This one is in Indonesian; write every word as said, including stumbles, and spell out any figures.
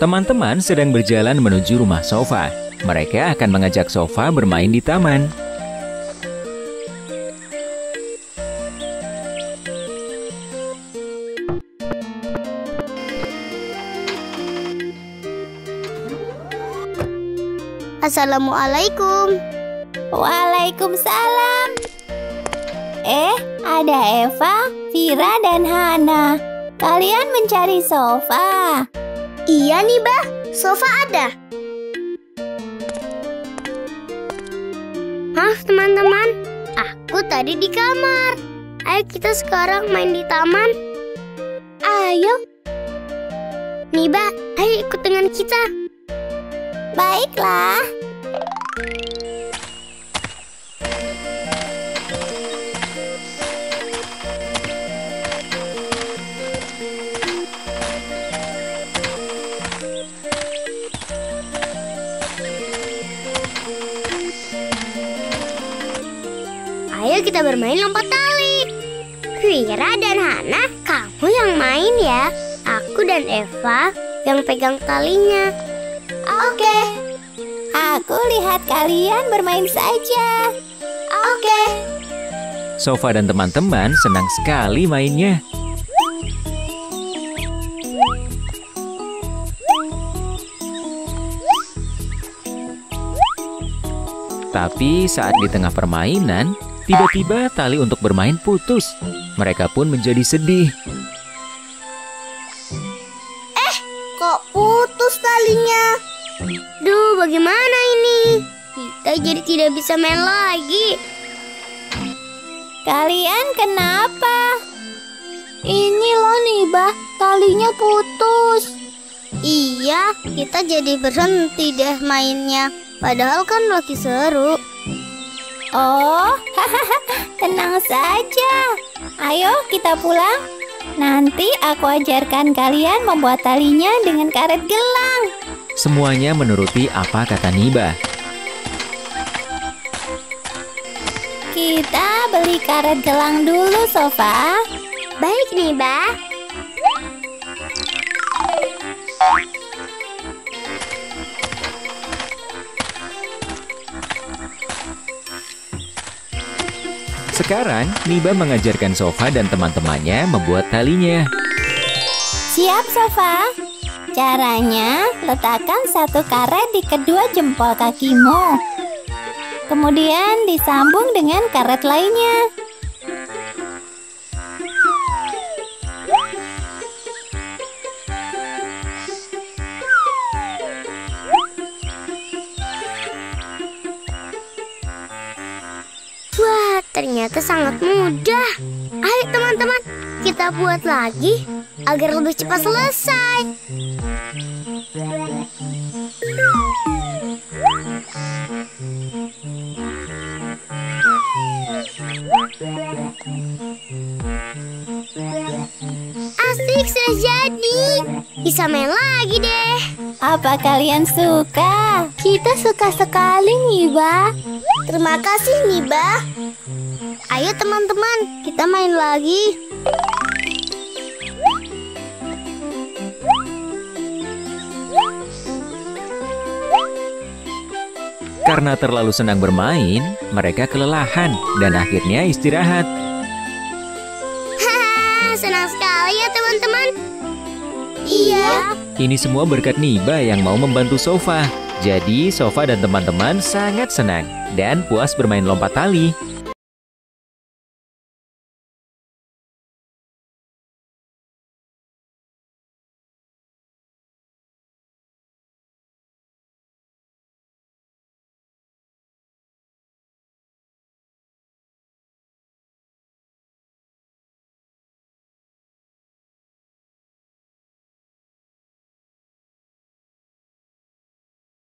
Teman-teman sedang berjalan menuju rumah Sofa. Mereka akan mengajak Sofa bermain di taman. Assalamualaikum. Waalaikumsalam. Eh, ada Eva, Vira, dan Hana. Kalian mencari Sofa? Iya nih, Bah. Sofa ada. Hah, teman-teman? Aku tadi di kamar. Ayo kita sekarang main di taman. Ayo. Nih, Bah, ayo ikut dengan kita. Baiklah. Ayo kita bermain lompat tali. Vira dan Hana, kamu yang main ya. Aku dan Eva yang pegang talinya. Oke. Aku lihat kalian bermain saja. Oke. Sofa dan teman-teman senang sekali mainnya. Tapi saat di tengah permainan, tiba-tiba tali untuk bermain putus. Mereka pun menjadi sedih. Eh, kok putus talinya? Duh, bagaimana ini? Kita jadi tidak bisa main lagi. Kalian kenapa? Ini loh Nibah, talinya putus. Iya, kita jadi berhenti deh mainnya. Padahal kan lagi seru. Oh, tenang saja. Ayo kita pulang. Nanti aku ajarkan kalian membuat talinya dengan karet gelang. Semuanya menuruti apa kata Nibah. Kita beli karet gelang dulu, Sofa. Baik nih, Bah. Sekarang, Nibah mengajarkan Sofa dan teman-temannya membuat talinya. Siap, Sofa. Caranya, letakkan satu karet di kedua jempol kakimu. Kemudian disambung dengan karet lainnya. Wah, ternyata sangat mudah. Ayo teman-teman, kita buat lagi agar lebih cepat selesai. Asik, sudah jadi. Bisa main lagi deh. Apa kalian suka? Kita suka sekali, Nibah. Terima kasih, Nibah. Ayo teman-teman, kita main lagi. Karena terlalu senang bermain, mereka kelelahan dan akhirnya istirahat. Haha, senang sekali ya teman-teman. Iya. Ini semua berkat Nibah yang mau membantu Sofa. Jadi, Sofa dan teman-teman sangat senang dan puas bermain lompat tali.